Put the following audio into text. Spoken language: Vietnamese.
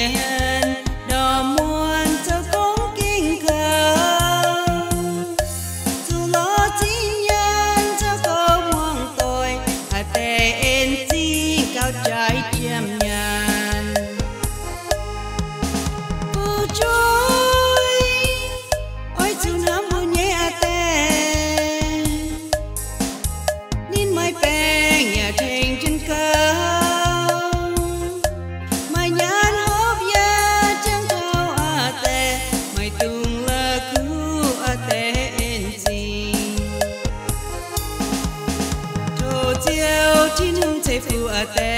tiền đò muôn cho cũng kinh khờ dù lo chỉ nhân cho câu muôn tội tên chi cao trái chiêm nhàn phù trôi ôi chú nắm bu nhẹ tên nín mai bèn nhà thành trên cao mai nhàn hốp ya chẳng cao tê mai tung lơ cứu tên gì thô chiêu chín hương chạy phù tê